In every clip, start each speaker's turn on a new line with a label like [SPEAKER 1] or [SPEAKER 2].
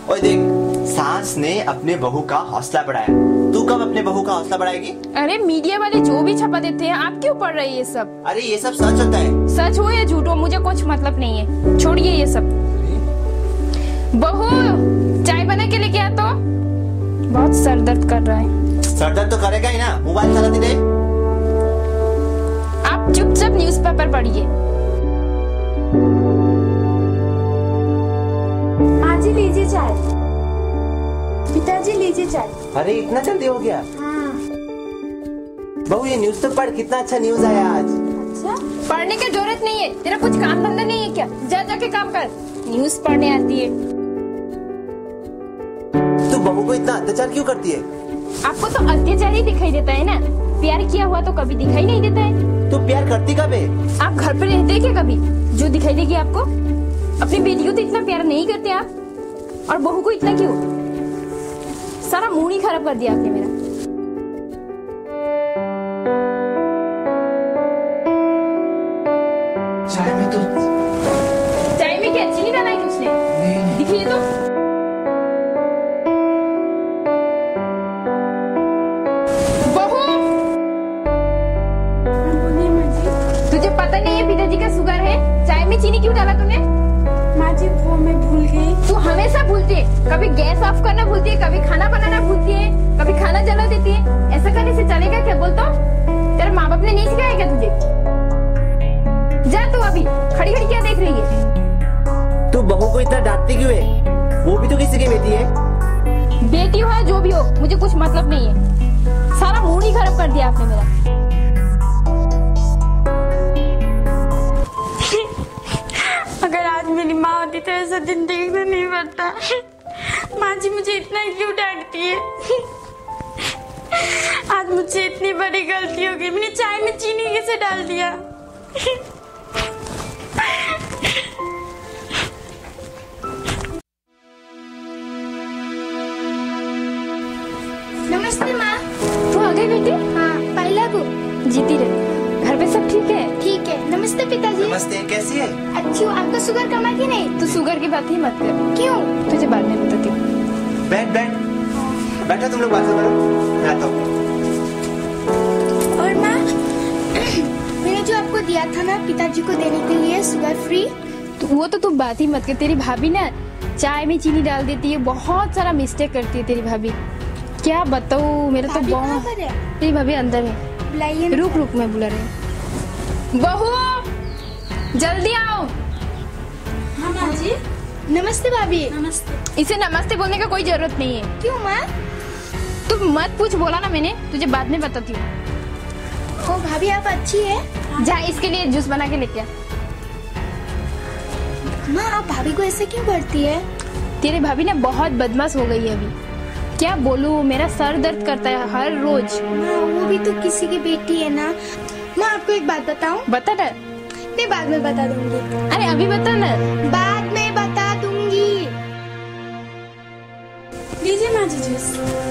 [SPEAKER 1] ओए देख, सास ने अपने बहू का हौसला बढ़ाया, तू कब अपने बहू का हौसला बढ़ाएगी?
[SPEAKER 2] अरे मीडिया वाले जो भी छपा देते हैं, आप क्यों पढ़ रहे हैं ये सब?
[SPEAKER 1] अरे ये सब सच होता है।
[SPEAKER 2] सच हो या झूठ हो मुझे कुछ मतलब नहीं है, छोड़िए ये सब। बहू चाय बना के लेके आ तो। बहुत सर दर्द कर रहा है।
[SPEAKER 1] सर दर्द तो करेगा ही ना, मोबाइल चलाती रहे।
[SPEAKER 2] आप चुपचाप न्यूज़पेपर पढ़िए।
[SPEAKER 3] माँ जी लीजिए चाय। पिताजी लीजिए चाय।
[SPEAKER 1] अरे इतना जल्दी हो गया?
[SPEAKER 3] हाँ।
[SPEAKER 1] बहू ये न्यूज़ तो पढ़, कितना अच्छा न्यूज आया आज।
[SPEAKER 3] अच्छा?
[SPEAKER 2] पढ़ने की जरूरत नहीं है, तेरा कुछ काम धंधा नहीं है क्या? जा जाके काम कर, न्यूज़ पढ़ने आती है।
[SPEAKER 1] तू बहू को इतना अत्याचार क्यों करती है?
[SPEAKER 2] आपको तो अत्याचार ही दिखाई देता है ना, प्यार किया हुआ तो कभी दिखाई नहीं देता है।
[SPEAKER 1] तू प्यार करती कब है?
[SPEAKER 2] आप घर पे रहते क्या कभी जो दिखाई देगी आपको? अपनी बेटी को तो इतना प्यार नहीं करते आप, और बहू को इतना क्यों? सारा मूड ही खराब कर दिया आपने मेरा।
[SPEAKER 1] चाय में
[SPEAKER 2] क्या चीनी डाला है उसने? दिखिए तो। बहू, तुझे पता नहीं है पिताजी का शुगर है? चाय में चीनी क्यों डाला तूने?
[SPEAKER 3] माँ जी वो मैं भूल गई।
[SPEAKER 2] तू हमेशा भूलती है, कभी गैस ऑफ करना भूलती है, कभी खाना बनाना भूलती है, कभी खाना जला देती है। ऐसा करने से चलेगा क्या? बोल तो, तेरे माँ बाप ने नहीं सिखाया क्या तुझे? जा तू अभी, खड़ी खड़ी क्या देख रही है?
[SPEAKER 1] तू बहू को इतना डांटती क्यों है? वो भी तो किसी की बेटी है।
[SPEAKER 2] बेटी हो या जो भी हो, मुझे कुछ मतलब नहीं है। सारा मूड ही खराब कर दिया आपने मेरा।
[SPEAKER 3] अगर आज मेरी माँ होती तो ऐसा दिन देखना नहीं पड़ता। माँ जी मुझे इतना क्यों डांटती है? आज मुझसे इतनी बड़ी गलती हो गई, मैंने चाय में चीनी कैसे डाल दिया? नमस्ते माँ।
[SPEAKER 2] तू आ गई बेटी?
[SPEAKER 3] हाँ पहला को।
[SPEAKER 2] जीती रहे। घर पे सब ठीक है?
[SPEAKER 3] ठीक है। नमस्ते पिताजी।
[SPEAKER 1] नमस्ते, कैसी है?
[SPEAKER 3] अच्छी हूँ। आपका शुगर कम है कि नहीं?
[SPEAKER 2] तू शुगर की बात ही मत कर।
[SPEAKER 3] क्यों?
[SPEAKER 2] तुझे बाद में बताती हूँ।
[SPEAKER 1] बैठ बैठो, तुम लोग बात करो, मैं आता हूँ।
[SPEAKER 3] और माँ, मैंने जो आपको दिया था ना पिताजी को देने के लिए शुगर फ्री,
[SPEAKER 2] वो तो तू बात ही मत कर। तेरी भाभी ना चाय में चीनी डाल देती है, बहुत सारा मिस्टेक करती है तेरी भाभी। क्या बताऊँ, मेरा तो बहुत। तेरी भाभी अंदर है।
[SPEAKER 3] बुलाइए।
[SPEAKER 2] रुक मैं बुला रही। बहू जल्दी आओ।
[SPEAKER 3] हाँ माँ जी। नमस्ते भाभी। नमस्ते।
[SPEAKER 2] इसे नमस्ते बोलने का कोई जरूरत नहीं है।
[SPEAKER 3] क्यों माँ?
[SPEAKER 2] तू मत पूछ, बोला ना मैंने, तुझे बाद में बताती हूँ।
[SPEAKER 3] ओ भाभी आप अच्छी है।
[SPEAKER 2] जा इसके लिए जूस बना के लेके आ।
[SPEAKER 3] माँ आप भाभी को ऐसे क्यों करती है?
[SPEAKER 2] तेरी भाभी ना बहुत बदमाश हो गई है अभी। क्या बोलूं, मेरा सर दर्द करता है हर रोज।
[SPEAKER 3] माँ वो भी तो किसी की बेटी है ना। माँ आपको एक बात बताऊं?
[SPEAKER 2] बता ना।
[SPEAKER 3] मैं बाद में बता दूंगी।
[SPEAKER 2] अरे अभी बता ना।
[SPEAKER 3] बाद में बता दूंगी। लीजिए माँ जी जूस।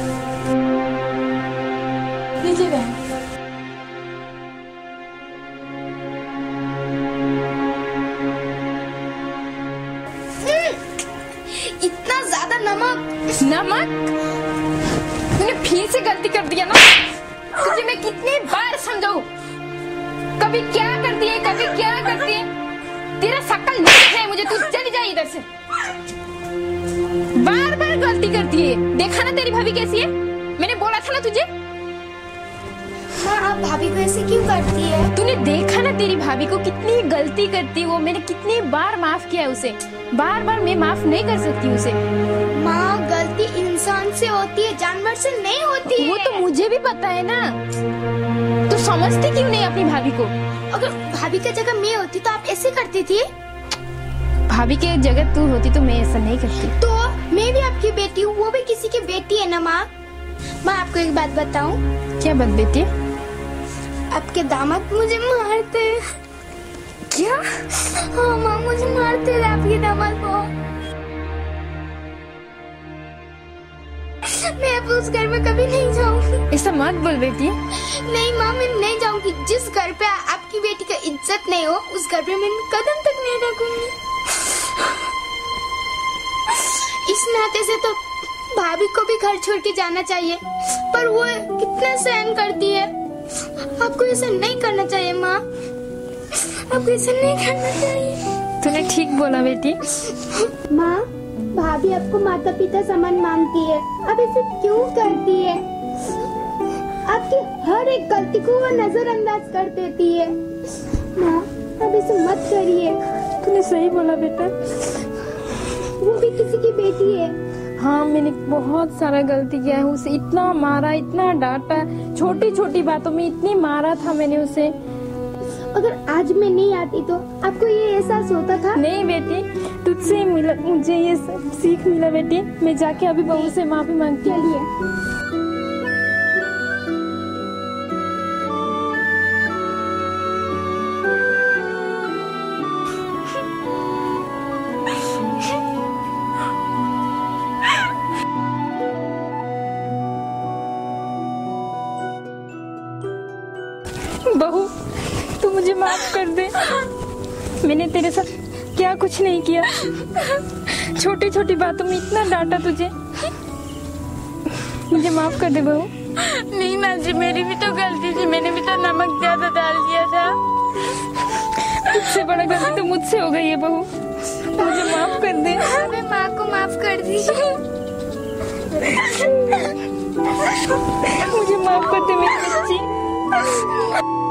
[SPEAKER 3] लीजिए बहन। इतना ज्यादा नमक।
[SPEAKER 2] तूने फिर से गलती कर दिया ना। तुझे मैं कितनी बार समझाऊं, कभी क्या करती है कभी क्या करती है। तेरा शक्ल नहीं दिख रहा है मुझे, तू चली जा इधर से। बार बार गलती करती है। देखा ना तेरी भाभी कैसी है, मैंने बोला था ना तुझे।
[SPEAKER 3] माँ आप भाभी को ऐसे क्यों करती है?
[SPEAKER 2] तूने देखा ना तेरी भाभी को कितनी गलती करती है वो। मैंने कितनी बार माफ किया उसे, बार बार मैं माफ नहीं कर सकती उसे।
[SPEAKER 3] माँ गलती इंसान से होती है, जानवर से नहीं होती है।
[SPEAKER 2] वो तो मुझे भी पता है ना, तू समझती क्यों नहीं अपनी भाभी को?
[SPEAKER 3] अगर भाभी की जगह मैं होती तो आप ऐसे करती थी?
[SPEAKER 2] भाभी के जगह तू होती तो मैं ऐसा नहीं करती।
[SPEAKER 3] तो मैं भी आपकी बेटी हूँ, वो भी किसी की बेटी है ना माँ। माँ आपको एक बात बताऊँ?
[SPEAKER 2] क्या बात बेटी?
[SPEAKER 3] आपके दामाद मुझे मारते।
[SPEAKER 2] क्या?
[SPEAKER 3] हाँ माँ मुझे मारते हैं आपके दामाद को। मैं अब उस घर में कभी नहीं जाऊंगी।
[SPEAKER 2] ऐसा मत बोल बेटी।
[SPEAKER 3] नहीं माँ मैं नहीं जाऊंगी। जिस घर पे आपकी बेटी का इज्जत नहीं हो उस घर पे मैं कदम तक नहीं रखूंगी।
[SPEAKER 4] इस नाते से तो भाभी को भी घर छोड़ के जाना चाहिए, पर वो कितना सहन करती है। आपको ऐसा नहीं करना चाहिए माँ, आपको ऐसा नहीं करना चाहिए।
[SPEAKER 2] तूने ठीक बोला बेटी।
[SPEAKER 4] माँ, भाभी आपको माता पिता समान मानती है, अब ऐसे क्यों करती है? आपकी हर एक गलती को वो नजरअंदाज कर देती है। माँ, अब ऐसे मत करिए।
[SPEAKER 2] तूने सही बोला बेटा,
[SPEAKER 4] वो भी किसी की बेटी है।
[SPEAKER 2] हाँ मैंने बहुत सारा गलती किया है, उसे इतना मारा, इतना डांटा, छोटी छोटी बातों में इतनी मारा था मैंने उसे।
[SPEAKER 4] अगर आज मैं नहीं आती तो आपको ये एहसास होता था?
[SPEAKER 2] नहीं बेटी, तुझसे मिला, मुझे ये सब सीख मिला बेटी। मैं जाके अभी बहू से माफी मांगती हूँ। बहू, तू मुझे माफ कर दे। मैंने तेरे साथ क्या कुछ नहीं किया, छोटी छोटी बातों में इतना डांटा तुझे। मुझे माफ कर दे बहू।
[SPEAKER 3] नहीं माँ जी, मेरी भी तो गलती थी, मैंने भी तो नमक ज्यादा डाल दिया था।
[SPEAKER 2] तुझसे बड़ा गलती तो मुझसे हो गई है बहू, मुझे माफ कर दे।
[SPEAKER 4] अबे माँ को माफ कर दीजिए।
[SPEAKER 2] मुझे माफ कर दे मेरी बच्ची।